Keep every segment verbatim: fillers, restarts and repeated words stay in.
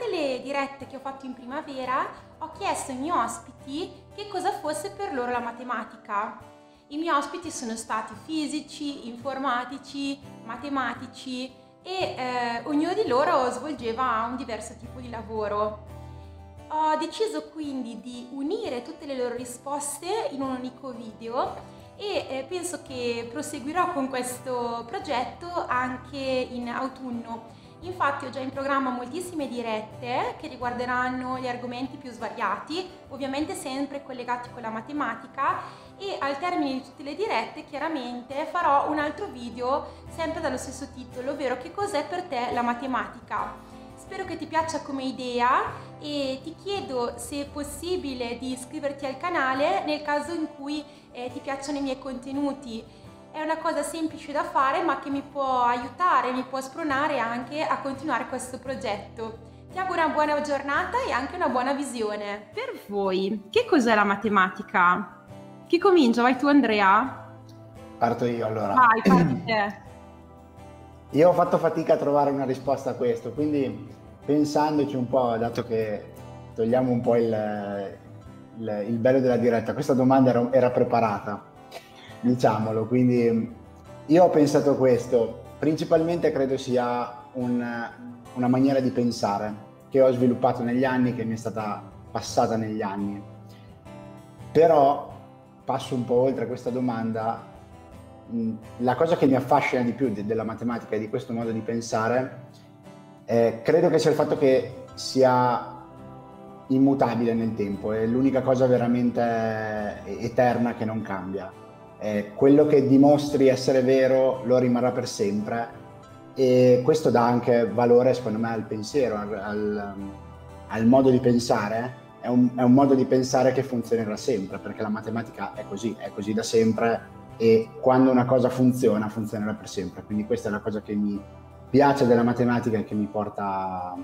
durante le dirette che ho fatto in primavera ho chiesto ai miei ospiti che cosa fosse per loro la matematica. I miei ospiti sono stati fisici, informatici, matematici e eh, ognuno di loro svolgeva un diverso tipo di lavoro. Ho deciso quindi di unire tutte le loro risposte in un unico video e eh, penso che proseguirò con questo progetto anche in autunno. Infatti ho già in programma moltissime dirette che riguarderanno gli argomenti più svariati, ovviamente sempre collegati con la matematica, e al termine di tutte le dirette chiaramente farò un altro video sempre dallo stesso titolo, ovvero che cos'è per te la matematica. Spero che ti piaccia come idea e ti chiedo se è possibile di iscriverti al canale nel caso in cui eh, ti piacciono i miei contenuti. È una cosa semplice da fare ma che mi può aiutare, mi può spronare anche a continuare questo progetto. Ti auguro una buona giornata e anche una buona visione. Per voi, che cos'è la matematica? Chi comincia? Vai tu, Andrea? Parto io allora. Vai, parti te. Io ho fatto fatica a trovare una risposta a questo, quindi pensandoci un po', dato che togliamo un po' il, il, il bello della diretta, questa domanda era, era preparata, diciamolo, quindi io ho pensato questo, principalmente credo sia un, una maniera di pensare che ho sviluppato negli anni, che mi è stata passata negli anni, però passo un po' oltre questa domanda. La cosa che mi affascina di più de- della matematica e di questo modo di pensare eh, credo che sia il fatto che sia immutabile nel tempo, è l'unica cosa veramente eterna che non cambia. Eh, quello che dimostri essere vero lo rimarrà per sempre e questo dà anche valore secondo me al pensiero, al, al, al modo di pensare. È un, è un modo di pensare che funzionerà sempre, perché la matematica è così, è così da sempre. E quando una cosa funziona, funzionerà per sempre. Quindi questa è la cosa che mi piace della matematica e che mi porta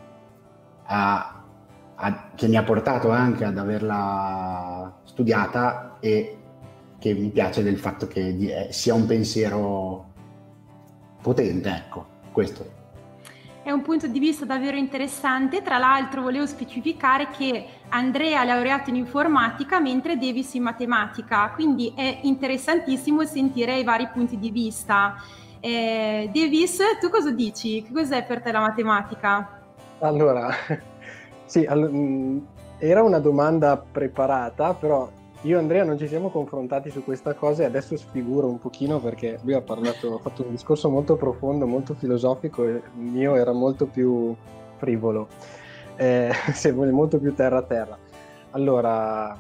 a, a che mi ha portato anche ad averla studiata e che mi piace del fatto che di, eh, sia un pensiero potente, ecco, questo. È un punto di vista davvero interessante. Tra l'altro volevo specificare che Andrea è laureato in informatica mentre Davis in matematica, quindi è interessantissimo sentire i vari punti di vista. Eh, Davis, tu cosa dici? Che cos'è per te la matematica? Allora, sì, all- era una domanda preparata, però io e Andrea non ci siamo confrontati su questa cosa e adesso sfiguro un pochino perché lui ha parlato, ha fatto un discorso molto profondo, molto filosofico e il mio era molto più frivolo, eh, se vuole, molto più terra a terra. Allora,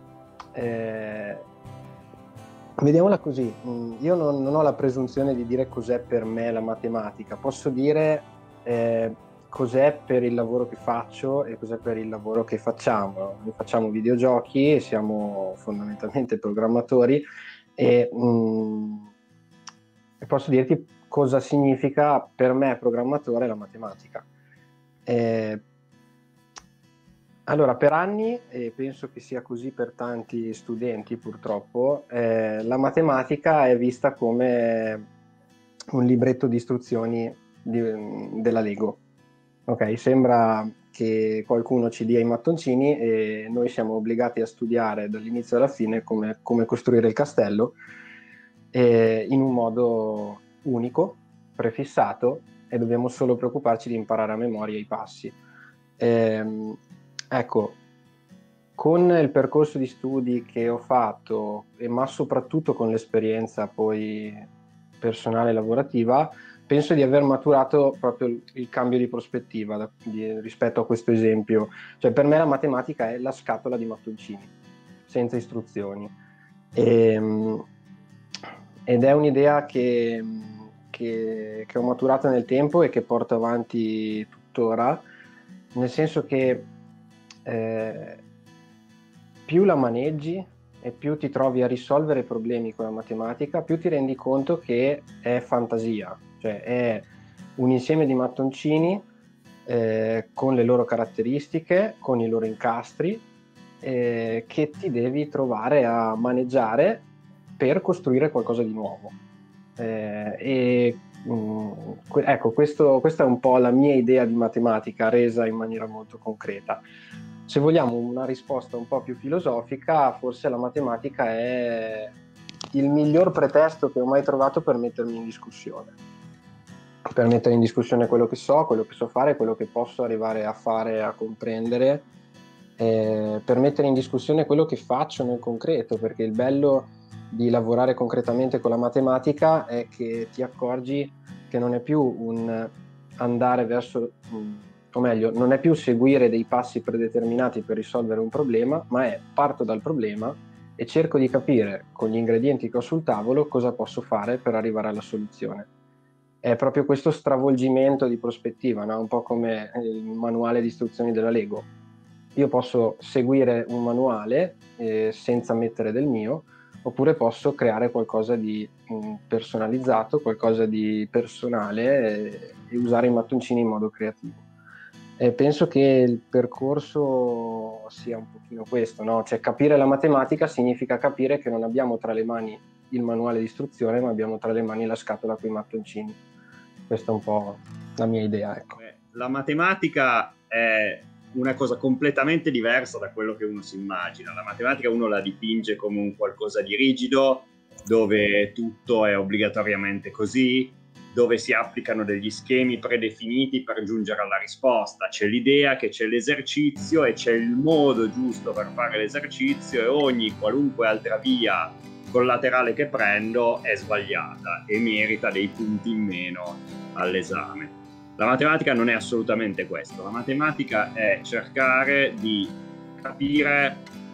eh, vediamola così, io non, non ho la presunzione di dire cos'è per me la matematica, posso dire eh, cos'è per il lavoro che faccio e cos'è per il lavoro che facciamo. Noi facciamo videogiochi e siamo fondamentalmente programmatori e, mh, e posso dirti cosa significa per me programmatore la matematica. Eh, allora, per anni, e penso che sia così per tanti studenti purtroppo, eh, la matematica è vista come un libretto di istruzioni di, della Lego. Ok, sembra che qualcuno ci dia i mattoncini e noi siamo obbligati a studiare dall'inizio alla fine come, come costruire il castello eh, in un modo unico, prefissato, e dobbiamo solo preoccuparci di imparare a memoria i passi. Ehm, ecco, con il percorso di studi che ho fatto, e ma soprattutto con l'esperienza poi personale e lavorativa, penso di aver maturato proprio il, il cambio di prospettiva da, di, rispetto a questo esempio. Cioè, per me la matematica è la scatola di mattoncini, senza istruzioni. E, ed è un'idea che, che, che ho maturato nel tempo e che porto avanti tuttora, nel senso che eh, più la maneggi e più ti trovi a risolvere problemi con la matematica, più ti rendi conto che è fantasia, cioè è un insieme di mattoncini eh, con le loro caratteristiche, con i loro incastri, eh, che ti devi trovare a maneggiare per costruire qualcosa di nuovo. Eh, e Mm, que- ecco, questo, questa è un po' la mia idea di matematica resa in maniera molto concreta. Se vogliamo una risposta un po' più filosofica, forse la matematica è il miglior pretesto che ho mai trovato per mettermi in discussione, per mettere in discussione quello che so, quello che so fare, quello che posso arrivare a fare, a comprendere, eh, per mettere in discussione quello che faccio nel concreto, perché il bello di lavorare concretamente con la matematica è che ti accorgi che non è più un andare verso, o meglio, non è più seguire dei passi predeterminati per risolvere un problema, ma è parto dal problema e cerco di capire con gli ingredienti che ho sul tavolo cosa posso fare per arrivare alla soluzione. È proprio questo stravolgimento di prospettiva, no? Un po' come il manuale di istruzioni della Lego. Io posso seguire un manuale eh, senza mettere del mio, oppure posso creare qualcosa di mh, personalizzato, qualcosa di personale eh, e usare i mattoncini in modo creativo. E penso che il percorso sia un pochino questo, no? Cioè capire la matematica significa capire che non abbiamo tra le mani il manuale di istruzione, ma abbiamo tra le mani la scatola con i mattoncini. Questa è un po' la mia idea, ecco. Beh, la matematica è una cosa completamente diversa da quello che uno si immagina. La matematica uno la dipinge come un qualcosa di rigido, dove tutto è obbligatoriamente così, dove si applicano degli schemi predefiniti per giungere alla risposta. C'è l'idea che c'è l'esercizio e c'è il modo giusto per fare l'esercizio, e ogni qualunque altra via collaterale che prendo è sbagliata e merita dei punti in meno all'esame. La matematica non è assolutamente questo. La matematica è cercare di capire,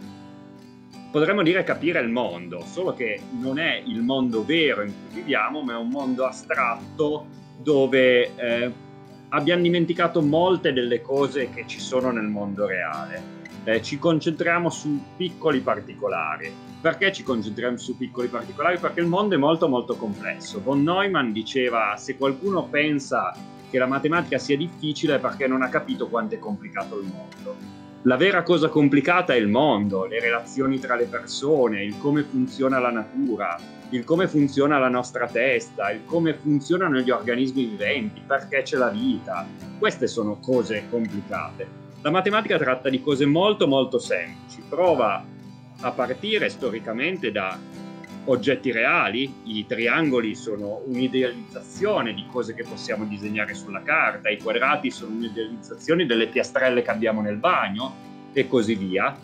potremmo dire capire il mondo, solo che non è il mondo vero in cui viviamo, ma è un mondo astratto dove eh, abbiamo dimenticato molte delle cose che ci sono nel mondo reale. Eh, ci concentriamo su piccoli particolari. Perché ci concentriamo su piccoli particolari? Perché il mondo è molto molto complesso. Von Neumann diceva: se qualcuno pensa che la matematica sia difficile è perché non ha capito quanto è complicato il mondo. La vera cosa complicata è il mondo, le relazioni tra le persone, il come funziona la natura, il come funziona la nostra testa, il come funzionano gli organismi viventi, perché c'è la vita. Queste sono cose complicate. La matematica tratta di cose molto molto semplici, prova a partire storicamente da oggetti reali. I triangoli sono un'idealizzazione di cose che possiamo disegnare sulla carta, i quadrati sono un'idealizzazione delle piastrelle che abbiamo nel bagno e così via,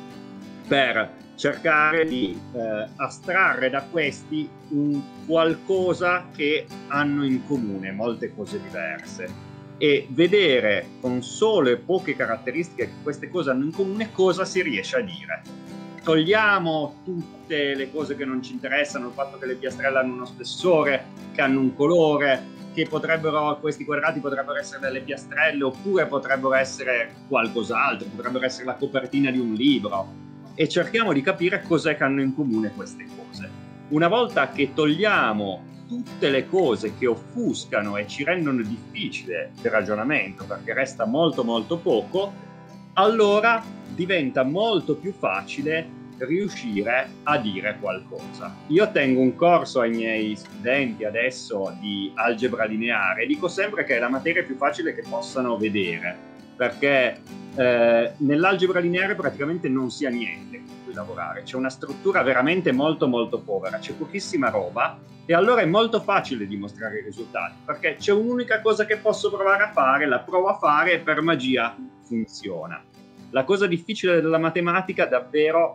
per cercare di eh, astrarre da questi un qualcosa che hanno in comune molte cose diverse e vedere con sole poche caratteristiche che queste cose hanno in comune cosa si riesce a dire. Togliamo tutte le cose che non ci interessano, il fatto che le piastrelle hanno uno spessore, che hanno un colore, che potrebbero, questi quadrati potrebbero essere delle piastrelle oppure potrebbero essere qualcos'altro, potrebbero essere la copertina di un libro, e cerchiamo di capire cos'è che hanno in comune queste cose. Una volta che togliamo tutte le cose che offuscano e ci rendono difficile il ragionamento, perché resta molto molto poco, allora diventa molto più facile riuscire a dire qualcosa. Io tengo un corso ai miei studenti adesso di algebra lineare e dico sempre che è la materia più facile che possano vedere, perché eh, nell'algebra lineare praticamente non si ha niente con cui lavorare, c'è una struttura veramente molto molto povera, c'è pochissima roba e allora è molto facile dimostrare i risultati, perché c'è un'unica cosa che posso provare a fare, la provo a fare e per magia funziona. La cosa difficile della matematica davvero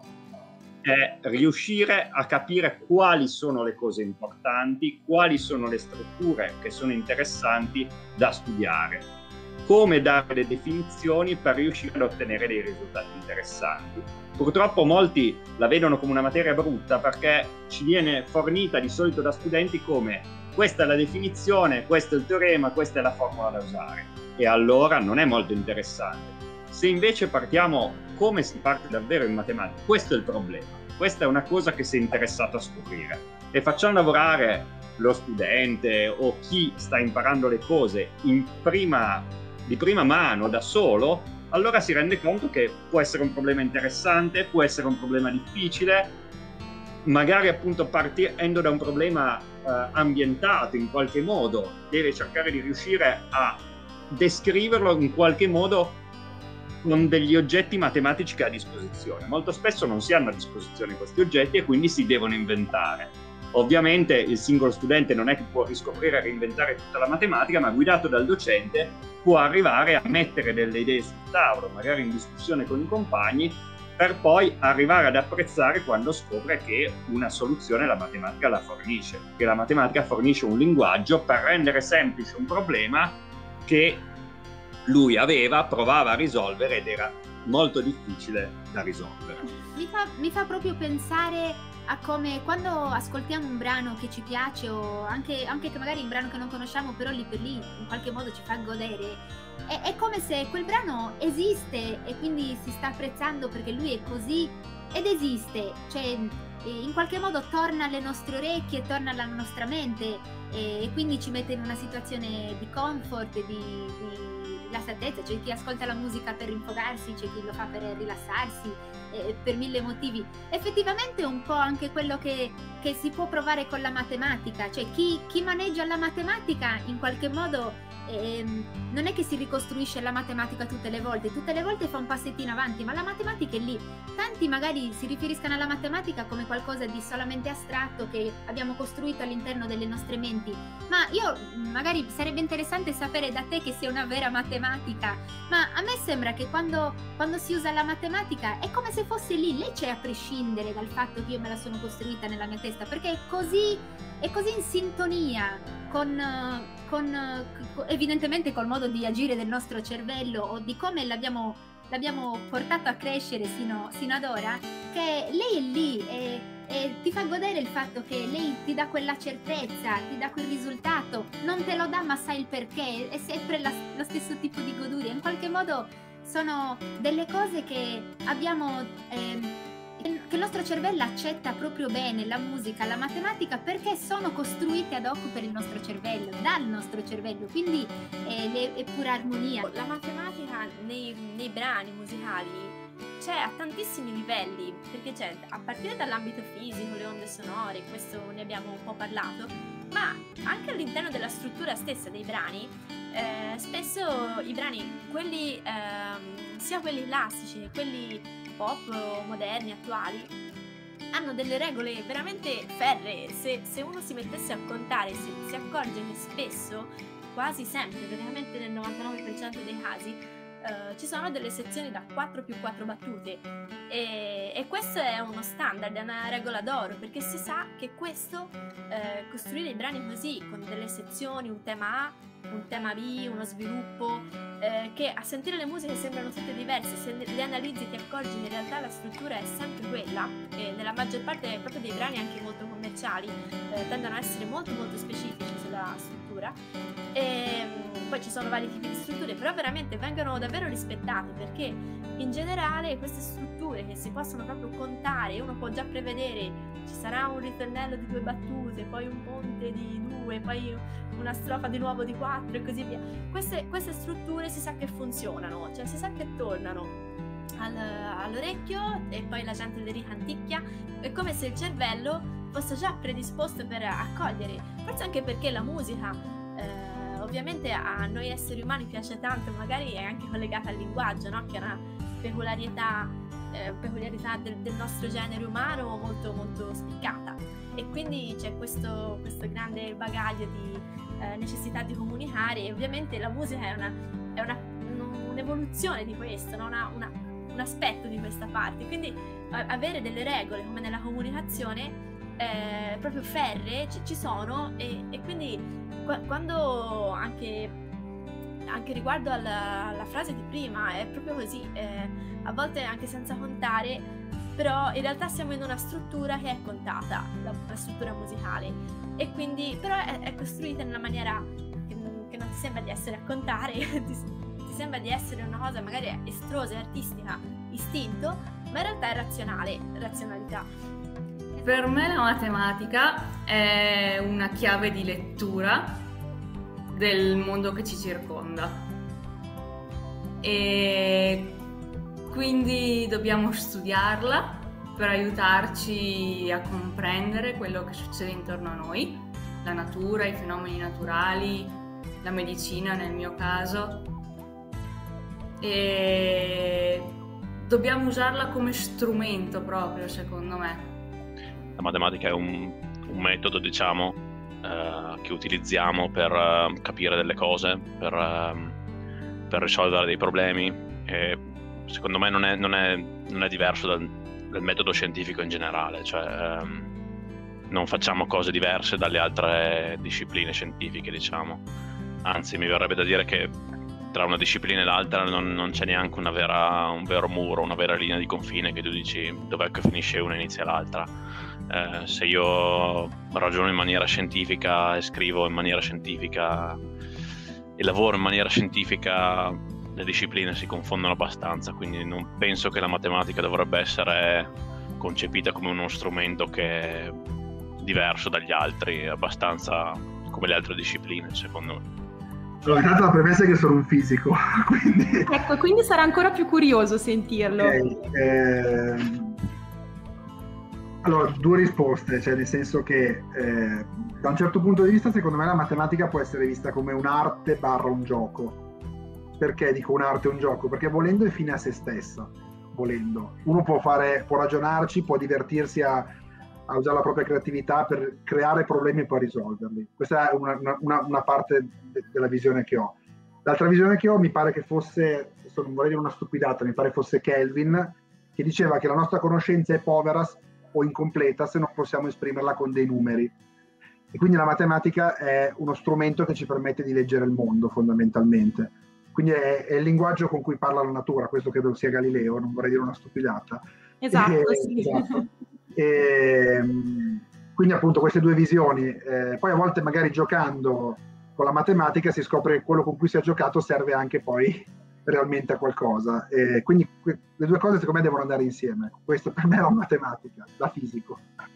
è riuscire a capire quali sono le cose importanti, quali sono le strutture che sono interessanti da studiare, come dare le definizioni per riuscire ad ottenere dei risultati interessanti. Purtroppo molti la vedono come una materia brutta perché ci viene fornita di solito da studenti come: questa è la definizione, questo è il teorema, questa è la formula da usare, e allora non è molto interessante. Se invece partiamo come si parte davvero in matematica, questo è il problema, questa è una cosa che sei interessato a scoprire, e facciamo lavorare lo studente o chi sta imparando le cose in prima, di prima mano da solo, allora si rende conto che può essere un problema interessante, può essere un problema difficile, magari appunto partendo da un problema eh, ambientato in qualche modo, deve cercare di riuscire a descriverlo in qualche modo con degli oggetti matematici che ha a disposizione. Molto spesso non si hanno a disposizione questi oggetti e quindi si devono inventare. Ovviamente il singolo studente non è che può riscoprire e reinventare tutta la matematica, ma guidato dal docente può arrivare a mettere delle idee sul tavolo, magari in discussione con i compagni, per poi arrivare ad apprezzare quando scopre che una soluzione la matematica la fornisce, che la matematica fornisce un linguaggio per rendere semplice un problema che lui aveva, provava a risolvere ed era molto difficile da risolvere. Mi fa, mi fa proprio pensare a come quando ascoltiamo un brano che ci piace, o anche, anche che magari un brano che non conosciamo, però lì per lì in qualche modo ci fa godere, è, è come se quel brano esiste e quindi si sta apprezzando perché lui è così ed esiste, cioè in qualche modo torna alle nostre orecchie, torna alla nostra mente e quindi ci mette in una situazione di comfort, di, di rilassatezza. C'è chi ascolta la musica per rinfogarsi, c'è chi lo fa per rilassarsi, eh, per mille motivi. Effettivamente è un po' anche quello che, che si può provare con la matematica, cioè chi, chi maneggia la matematica in qualche modo ehm, non è che si ricostruisce la matematica tutte le volte, tutte le volte fa un passettino avanti, ma la matematica è lì. Tanti magari si riferiscono alla matematica come qualcosa di solamente astratto che abbiamo costruito all'interno delle nostre menti, ma io magari sarebbe interessante sapere da te che sei una vera matematica, ma a me sembra che quando, quando si usa la matematica è come se fosse lì, lei c'è a prescindere dal fatto che io me la sono costruita nella mia testa, perché è così, è così in sintonia con, con evidentemente col modo di agire del nostro cervello o di come l'abbiamo l'abbiamo portato a crescere sino, sino ad ora, che lei è lì e, e ti fa godere il fatto che lei ti dà quella certezza, ti dà quel risultato, non te lo dà ma sai il perché, è sempre la, lo stesso tipo di goduria. In qualche modo sono delle cose che abbiamo, eh, che il nostro cervello accetta proprio bene, la musica, la matematica, perché sono costruite ad hoc per il nostro cervello, dal nostro cervello, quindi è, è pura armonia. La matematica nei, nei brani musicali c'è a tantissimi livelli, perché c'è a partire dall'ambito fisico, le onde sonore, questo ne abbiamo un po' parlato, ma anche all'interno della struttura stessa dei brani. Eh, spesso i brani, quelli ehm, sia quelli classici che quelli pop, moderni, attuali, hanno delle regole veramente ferree. Se, se uno si mettesse a contare, si, si accorge che spesso, quasi sempre, praticamente nel novantanove per cento dei casi, eh, ci sono delle sezioni da quattro più quattro battute e, e questo è uno standard, è una regola d'oro, perché si sa che questo, eh, costruire i brani così, con delle sezioni, un tema A, un tema B, uno sviluppo, eh, che a sentire le musiche sembrano tutte diverse, se le analizzi ti accorgi che in realtà la struttura è sempre quella, e nella maggior parte proprio dei brani anche molto commerciali eh, tendono a essere molto molto specifici sulla struttura. E poi ci sono vari tipi di strutture, però veramente vengono davvero rispettate, perché in generale queste strutture che si possono proprio contare, uno può già prevedere ci sarà un ritornello di due battute, poi un ponte di due, poi una strofa di nuovo di quattro e così via. Queste, queste strutture si sa che funzionano, cioè si sa che tornano al, all'orecchio e poi la gente le ricanticchia, è come se il cervello fosse già predisposto per accogliere, forse anche perché la musica eh, ovviamente a noi esseri umani piace tanto, magari è anche collegata al linguaggio, no? Che è una peculiarità, eh, peculiarità del, del nostro genere umano molto molto spiccata, e quindi c'è questo, questo grande bagaglio di eh, necessità di comunicare, e ovviamente la musica è, una, è una, un'evoluzione di questo, no? una, una, un aspetto di questa parte, quindi a, avere delle regole come nella comunicazione eh, proprio ferree ci, ci sono, e, e quindi qu- quando anche, anche riguardo alla, alla frase di prima è proprio così, eh, a volte anche senza contare, però in realtà siamo in una struttura che è contata, la, la struttura musicale, e quindi però è, è costruita in una maniera che, che non ti sembra di essere a contare, ti, ti sembra di essere una cosa magari estrosa, artistica, istinto, ma in realtà è razionale, razionalità. Per me la matematica è una chiave di lettura del mondo che ci circonda, e quindi dobbiamo studiarla per aiutarci a comprendere quello che succede intorno a noi, la natura, i fenomeni naturali, la medicina nel mio caso, e dobbiamo usarla come strumento proprio, secondo me. La matematica è un, un metodo, diciamo, eh, che utilizziamo per uh, capire delle cose, per, uh, per risolvere dei problemi, e secondo me non è, non è, non è diverso dal, dal metodo scientifico in generale, cioè um, non facciamo cose diverse dalle altre discipline scientifiche, diciamo. Anzi, mi verrebbe da dire che tra una disciplina e l'altra non, non c'è neanche una vera, un vero muro, una vera linea di confine che tu dici dov'è che finisce una e inizia l'altra. Eh, se io ragiono in maniera scientifica e scrivo in maniera scientifica e lavoro in maniera scientifica, le discipline si confondono abbastanza, quindi non penso che la matematica dovrebbe essere concepita come uno strumento che è diverso dagli altri, è abbastanza come le altre discipline, secondo me. Allora, intanto la premessa è che sono un fisico, quindi... Ecco, quindi sarà ancora più curioso sentirlo. Okay, eh... Allora, due risposte, cioè nel senso che eh, da un certo punto di vista secondo me la matematica può essere vista come un'arte barra un gioco. Perché dico un'arte e un gioco? Perché volendo è fine a se stessa, volendo. Uno può fare, può ragionarci, può divertirsi a, a usare la propria creatività per creare problemi e poi risolverli. Questa è una, una, una parte de, della visione che ho. L'altra visione che ho mi pare che fosse, non vorrei dire una stupidata, mi pare fosse Kelvin, che diceva che la nostra conoscenza è povera o incompleta se non possiamo esprimerla con dei numeri. E quindi la matematica è uno strumento che ci permette di leggere il mondo, fondamentalmente. Quindi è, è il linguaggio con cui parla la natura, questo credo sia Galileo, non vorrei dire una stupidata. Esatto, e, sì. Esatto. E, quindi appunto queste due visioni. Eh, poi a volte magari giocando con la matematica si scopre che quello con cui si è giocato serve anche poi realmente a qualcosa. E quindi que- le due cose secondo me devono andare insieme. Questo per me è la matematica, da fisico.